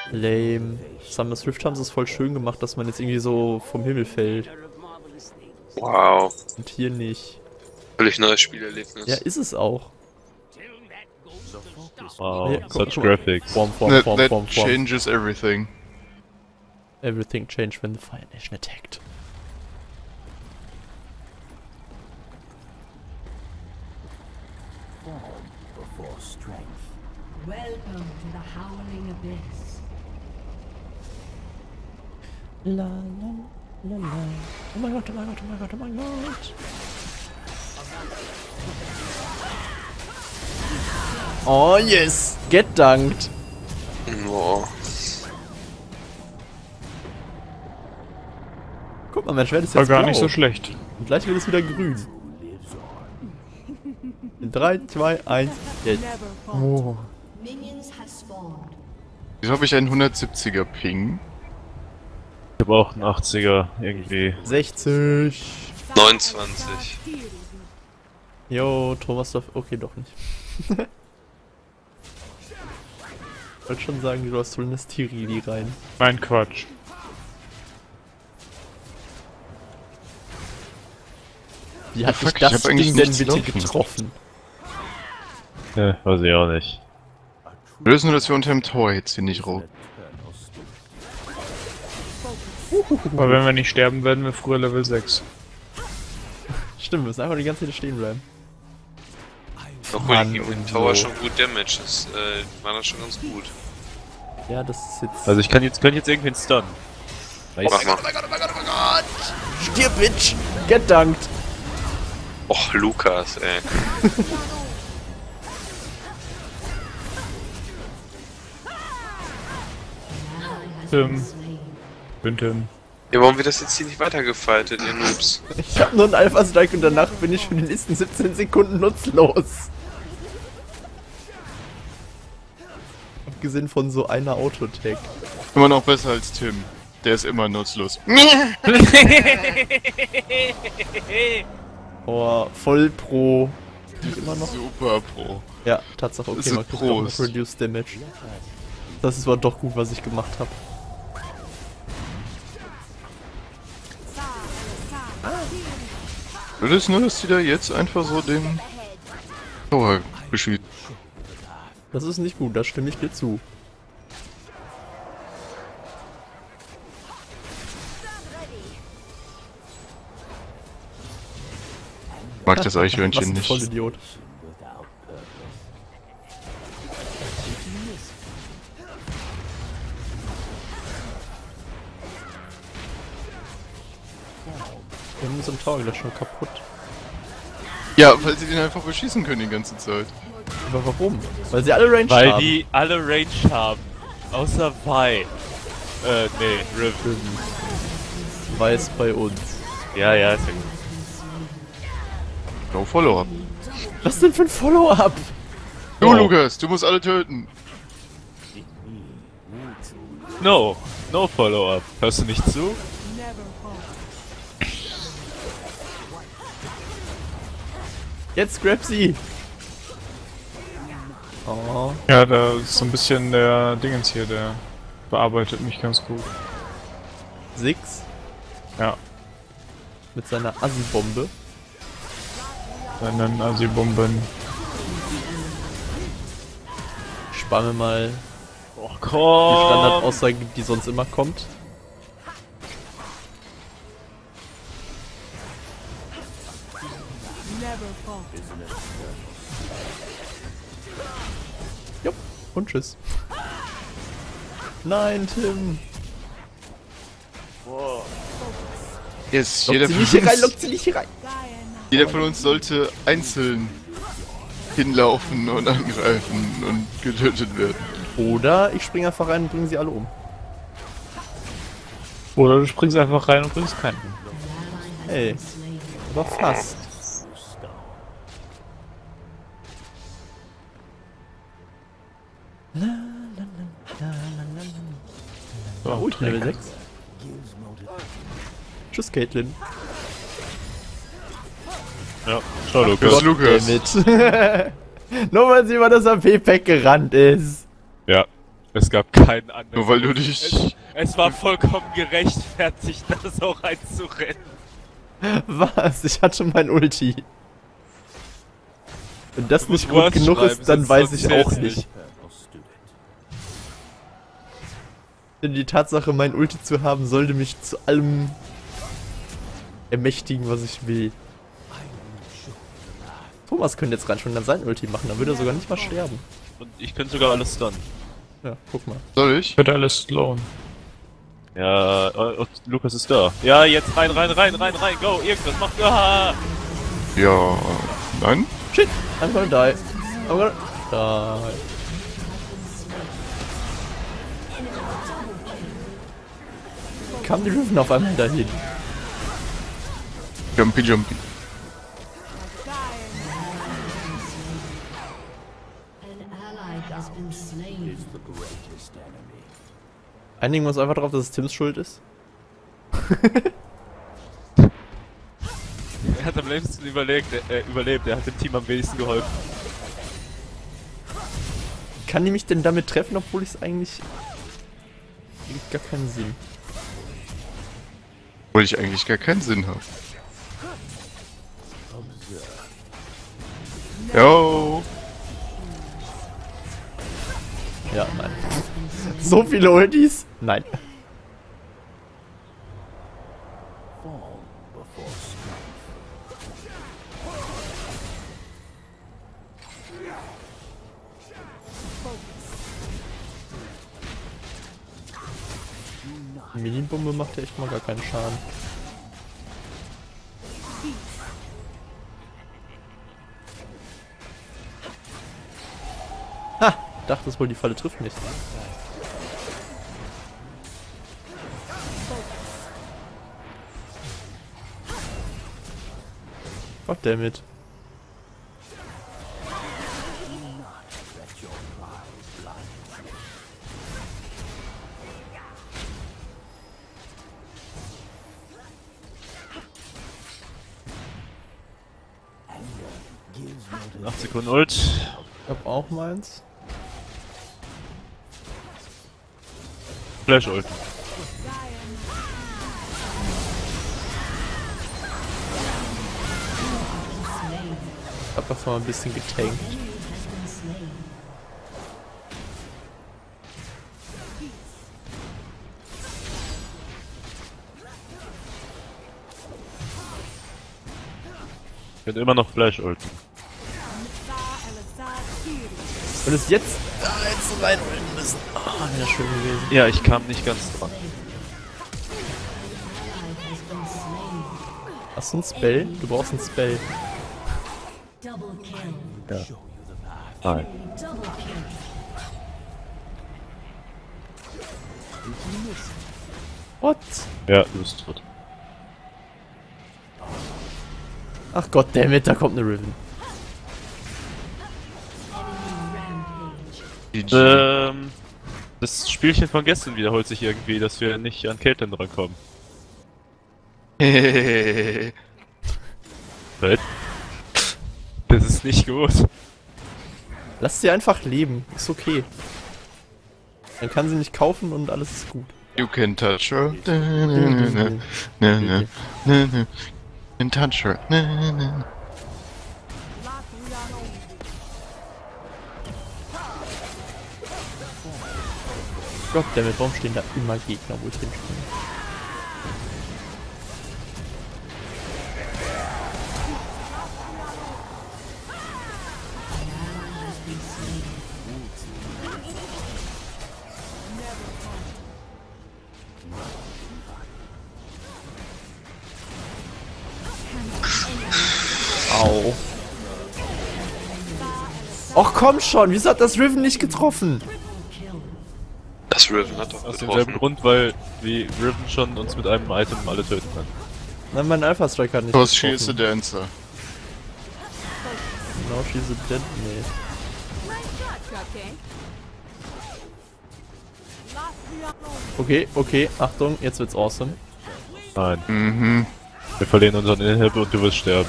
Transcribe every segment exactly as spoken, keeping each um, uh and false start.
Lame. Summer's Rift haben sie es voll schön gemacht, dass man jetzt irgendwie so vom Himmel fällt. Wow. Und hier nicht. Völlig neues Spielerlebnis. Ja, ist es auch. Wow, Ja, guck, such guck mal. graphics. Form, Form, That, Form, that Form, Form. changes everything. Everything changed when the Fire Nation attacked. Before strength. Welcome to the Howling Abyss. La la la la. Oh mein Gott, oh mein Gott, oh mein Gott, oh mein Gott. Oh yes! Get dunked! Wow. Guck mal, mein Schwert ist War jetzt gar blau. nicht so schlecht. Und gleich wird es wieder grün. In drei, zwei, eins, jetzt. Oh. Minions have spawned. Wieso habe ich einen hundertsiebziger Ping? Ich hab auch einen achtziger irgendwie. sechzig. neunundzwanzig. Jo, Thomas darf... Okay, doch nicht. Ich wollte schon sagen, du hast wohl eine Stirili rein. Mein Quatsch. Wie hat Fuck, dich das ich hab eigentlich Ding denn nichts bitte laufen. getroffen? Ja, weiß ich auch nicht. Wir lösen nur, dass wir unter dem Tor jetzt hier nicht rot. Aber wenn wir nicht sterben, werden wir früher Level sechs. Stimmt, wir müssen einfach die ganze Zeit stehen bleiben. Obwohl Mann die gegen den und Tower so. schon gut Damage ist, äh, war das schon ganz gut. Ja, das ist jetzt... Also ich kann jetzt, könnte jetzt irgendwen stunnen. Nice. Mach mal. Stirb, Bitch! Get dunked! Och, Lukas, ey. Tim. Bin Tim. Ja, warum wird das jetzt hier nicht weitergefaltet, ihr Noobs? Ich hab nur einen Alpha-Strike und danach bin ich für die nächsten siebzehn Sekunden nutzlos. Abgesehen von so einer Autotech. Immer noch besser als Tim. Der ist immer nutzlos. Oh, voll pro. Immer noch. Super Pro. Ja, Tatsache, okay, Das man ist kriegt auch noch Prost. Reduced Damage. Das ist aber doch gut, was ich gemacht habe. Will es nur, dass die da jetzt einfach so den Tower beschießen? Das ist nicht gut, da stimme ich dir zu. Mag das Was Eichhörnchen ein nicht. Vollidiot. Wir haben unseren Tower gleich schon kaputt. Ja, weil sie den einfach beschießen können die ganze Zeit. Aber warum? Weil sie alle Range Weil haben. die alle Range haben. Außer Vi. Äh, nee, Riven. Weiß bei uns. Ja, ja, ist ja gut. No Follow-up. Was denn für ein Follow-up? Du, Oh. Lukas, du musst alle töten. No, no Follow-up. Hörst du nicht zu? Jetzt grab sie! Oh. Ja, da ist so ein bisschen der Dingens hier, der bearbeitet mich ganz gut. Six Ja, mit seiner Assi-Bombe. dann Assi-Bomben. Spar mir mal Oh, die komm! Standardaussage, die sonst immer kommt. Jupp, und tschüss. Nein, Tim. Yes, Lockt jeder sie von, nicht hier rein, uns, lockt sie nicht hier rein. jeder von uns sollte einzeln hinlaufen und angreifen und getötet werden. Oder ich springe einfach rein und bringe sie alle um. Oder du springst einfach rein und bringst keinen. Ey, aber fast. La, la, la, la, la, la. So, Oh, ich Level sechs. Tschüss, Caitlyn. Ja, ciao, Das Lukas. ist Lukas. Damit. Nur weil sie über das A P-Pack gerannt ist. Ja, Es gab keinen anderen. Nur weil du dich... Es, es war vollkommen gerechtfertigt, das auch einzurennen. Was? Ich hatte schon mein Ulti. Wenn das Du musst nicht gut Words genug schreiben, ist, dann sonst- weiß sonst ich zählt's auch nicht. nicht. Denn die Tatsache, mein Ulti zu haben, sollte mich zu allem ermächtigen, was ich will. Thomas könnte jetzt rein schon dann sein Ulti machen, dann würde er sogar nicht mal sterben. Und ich könnte sogar alles stunnen. Ja, guck mal. Soll ich? Wird alles slowen. Ja, äh, und Lukas ist da. Ja, jetzt rein, rein, rein, rein, rein, go, irgendwas macht. Ah! Ja... Nein? Shit, I'm gonna die. I'm gonna die. Kam die Riven auf einmal dahin? Jumpy, jumpy. An ally has been slain. Einigen wir uns einfach darauf, dass es Tims Schuld ist. Er hat am längsten überlegt, äh, überlebt, er hat dem Team am wenigsten geholfen. Kann die mich denn damit treffen, obwohl ich es eigentlich... Gibt gar keinen Sinn. Obwohl ich eigentlich gar keinen Sinn habe. Yo! Ja, nein. So viele Ultis? Nein. Die Mini-Bombe macht ja echt mal gar keinen Schaden. Ha! Dachte es wohl, die Falle trifft nicht. Goddammit. acht Sekunden Ult. Ich hab auch meins. Flash Ult. Ich hab einfach mal ein bisschen getankt. Ich könnte immer noch Flash ulten. Und es jetzt da jetzt rein müssen. Ah, wäre schön gewesen. Ja, ich kam nicht ganz dran. Hast du ein Spell? Du brauchst ein Spell. Double kill. Ja. Nein. Double kill. What? Ja, du bist tot. Ach Gott, dammit, da kommt eine Riven. Rampage. G G. Ähm, das Spielchen von gestern wiederholt sich irgendwie, dass wir nicht an Caitlyn drankommen. Hehehehe. Right? Das ist nicht gut. Lass sie einfach leben, ist okay. Dann kann sie nicht kaufen und alles ist gut. You can touch her. Na, na, na, na, na, na, na. You can touch her. Na, na. Goddammit, warum stehen da immer Gegner, wo ich hinspringe? Au. Och komm schon, wieso hat das Riven nicht getroffen? Das Riven hat doch Aus demselben getroffen. Grund, weil wie Riven schon uns mit einem Item alle töten kann. Nein, mein Alpha Strike hat nicht Cause she is a getroffen. dancer. No, she's a dead. Nee. Okay, okay, Achtung, jetzt wird's awesome. Nein. Mhm. Wir verlieren unseren Inhib und du wirst sterben.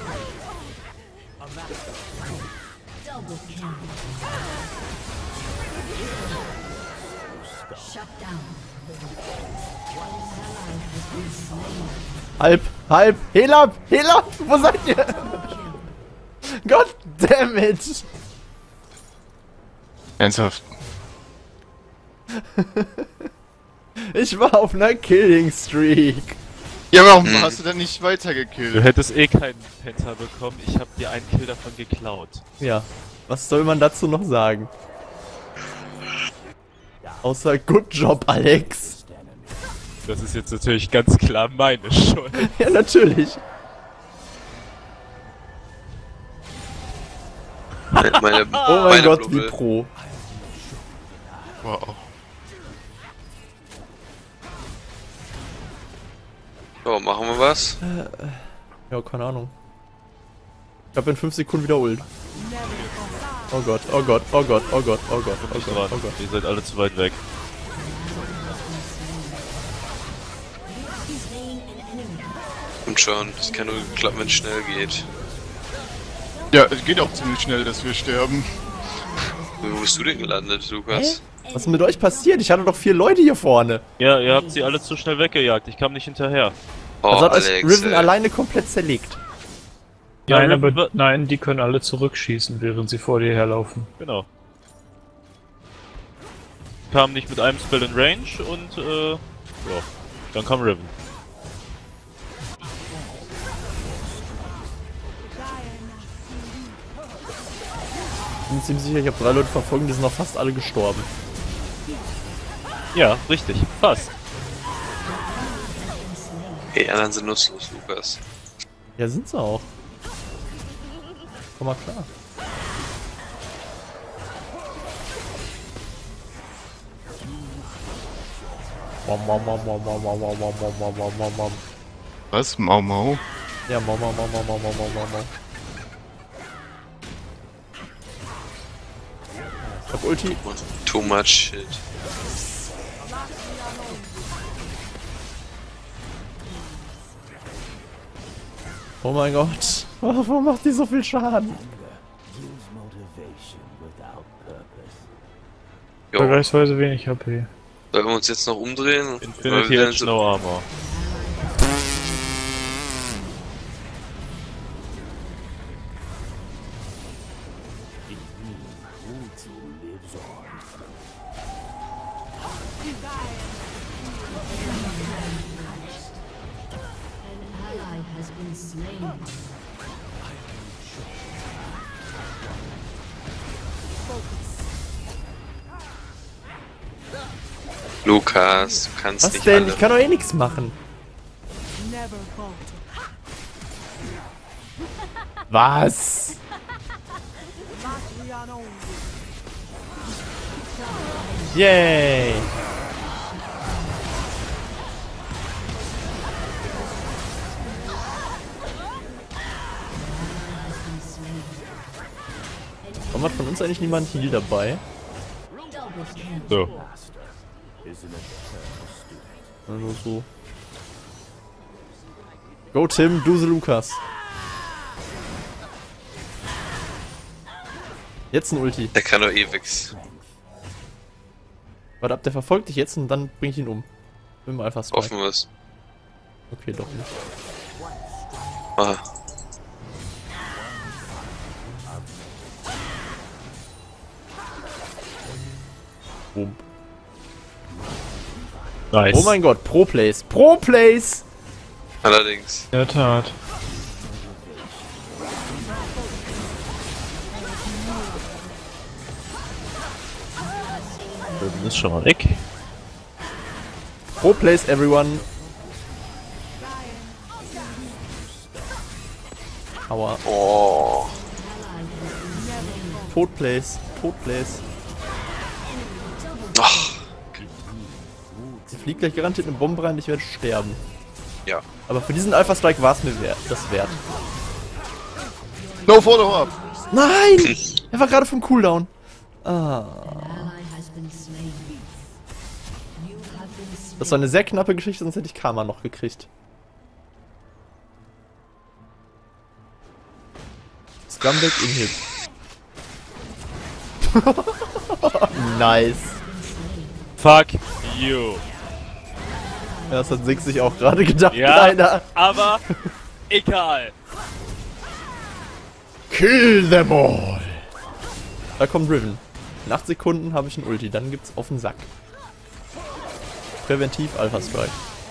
Double kill. Shut down. Halb, halb, heal up, heal up, wo seid ihr? God damn it. Ernsthaft. Ich war auf einer Killing Streak. Ja, warum hast du dann nicht weitergekillt? Du hättest eh keinen Penta bekommen, ich hab dir einen Kill davon geklaut. Ja, was soll man dazu noch sagen? Außer Good Job, Alex. Das ist jetzt natürlich ganz klar meine Schuld. Ja, natürlich. Meine, Oh mein meine Gott, wie Blubbel. pro. Wow. So, machen wir was? Ja, keine Ahnung. Ich hab in fünf Sekunden wieder Ult. Oh Gott, oh Gott, oh Gott, oh Gott, oh Gott, oh Nicht Gott, dran. oh Gott. Ihr seid alle zu weit weg. Und schon, das kann nur klappen, wenn es schnell geht. Ja, es geht auch ziemlich schnell, dass wir sterben. Wo bist du denn gelandet, Lukas? Was ist mit euch passiert? Ich hatte doch vier Leute hier vorne. Ja, ihr habt sie alle zu schnell weggejagt, ich kam nicht hinterher. Oh, Also hat euch Alex, Riven ey. alleine komplett zerlegt. Ja, Nein, Riven aber wird- nein, die können alle zurückschießen, während sie vor dir herlaufen. Genau. Kam nicht mit einem Spell in Range und äh, ja, dann kam Riven. Ich bin ziemlich sicher, ich habe drei Leute verfolgt, die sind noch fast alle gestorben. Ja, richtig, fast. Die anderen sind nutzlos, Lukas. Ja, sind sie auch. Komm mal klar. Mom, mom, mom, mom, mom, mom, mom, mom, mom, mom, mom, mom. Was? Mau Mau? Ja, mom, mom, mom, mom, mom, mom, mom, mom. Ich hab Ulti. Too much shit. Oh mein Gott. Warum macht die so viel Schaden? Use motivation without purpose. Jo, Vergleichsweise wenig H P. sollen wir uns jetzt noch umdrehen? Weil Infinity wir Edge, so- no Armor. Who to lives on. An ally has been slain. Lukas, du kannst Was nicht denn? alle. Ich kann doch eh nichts machen. Was? Yay! Warum hat von uns eigentlich niemand Heal dabei? So. Ja, nur so. Go Tim, du the Lukas. Jetzt ein Ulti. Der kann doch eh wix. Warte ab, der verfolgt dich jetzt und dann bring ich ihn um. Mit dem Alpha Strike. Hoffen wir es. Okay, doch nicht. Ah. Boom. Nice. Oh mein Gott, Pro Plays. Pro Plays! Allerdings. In der Tat. Riven ist schon mal weg. Pro Plays, everyone. Aua. Oh. Tod Plays. Tod Plays. Ach, Sie fliegt gleich garantiert eine Bombe rein, ich werde sterben. ja. Aber für diesen Alpha Strike war es mir wert, das wert. No Follow-up! Nein! Er war gerade vom Cooldown. Ah. Ally has been slain. You have been slain. Das war eine sehr knappe Geschichte, sonst hätte ich Karma noch gekriegt. Scumbag in Hit. Nice. Fuck you. Ja, das hat Six sich auch gerade gedacht, Ja, leider. aber egal. Kill them all. Da kommt Riven. In acht Sekunden habe ich ein Ulti, dann gibt's auf den Sack. Präventiv Alpha Strike.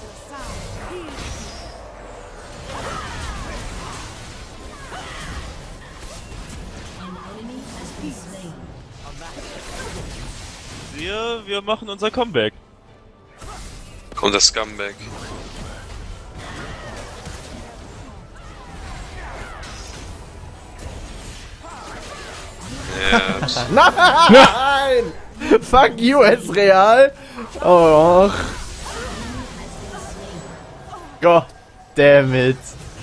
Wir, wir machen unser Comeback. Und das Scumbag. Ja, Nein! Fuck you, Ezreal! Och. God damn it.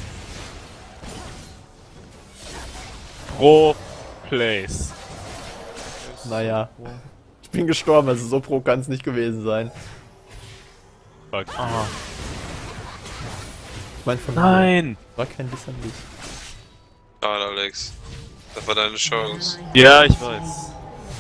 Pro Place. Naja. Ich bin gestorben, also so pro kann es nicht gewesen sein. Fuck. Ich mein von Nein! war kein Diss an dich. schade, Alex. Das war deine Chance. Ja, ich weiß.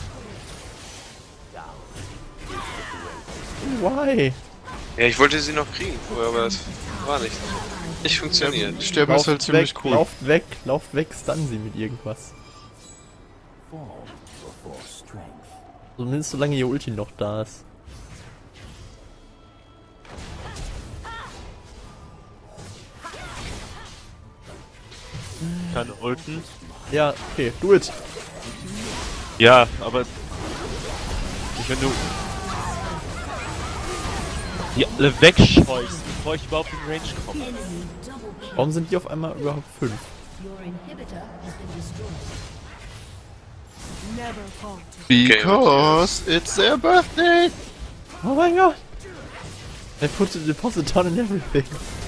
Why? Ja, ich wollte sie noch kriegen vorher, aber das war nicht. Nicht funktioniert. Sterben ist halt ziemlich weg, cool. lauft weg, lauft weg, stun sie mit irgendwas. Fall before strength. Zumindest solange ihr Ulti noch da ist. Kann ulten. Ja, okay, do it. Ja, aber nicht wenn du die alle wegscheuchst, bevor ich überhaupt in Range komme. Warum sind die auf einmal überhaupt fünf? Your inhibitor has been destroyed. Because it's their birthday! Oh mein Gott! They put the deposit down and everything.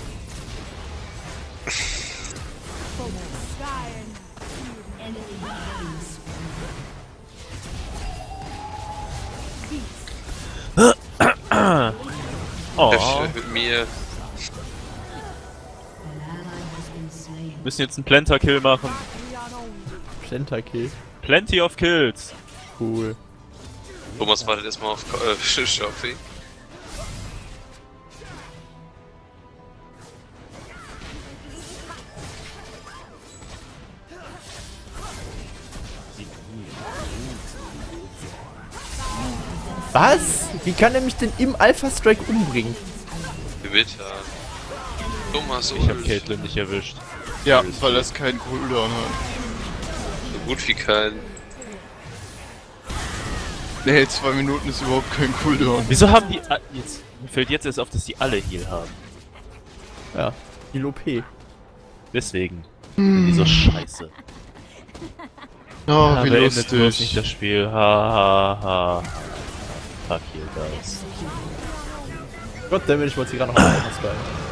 Oh, Heftig mit mir. An ally has been slain. wir müssen jetzt einen Planta-Kill machen. Pentakill. Plenty of Kills. Cool. Thomas wartet erstmal auf äh, Schaffi. Was? Wie kann er mich denn im Alpha Strike umbringen? Gewitter. Thomas, Ich hab Ult. Caitlyn nicht erwischt. Ja, weil das keinen Cooldown hat. So gut wie kein. Nee, zwei Minuten ist überhaupt kein Cooldown. Wieso haben die a- jetzt? Mir fällt jetzt erst auf, dass die alle Heal haben. Ja, die O P. Deswegen. Sind die so scheiße. Oh, Aber wie endet bloß nicht lustig. das Spiel. Ha ha ha. Fuck you guys. Gott, damit ich wollte sie gerade noch mal Alpha Strike.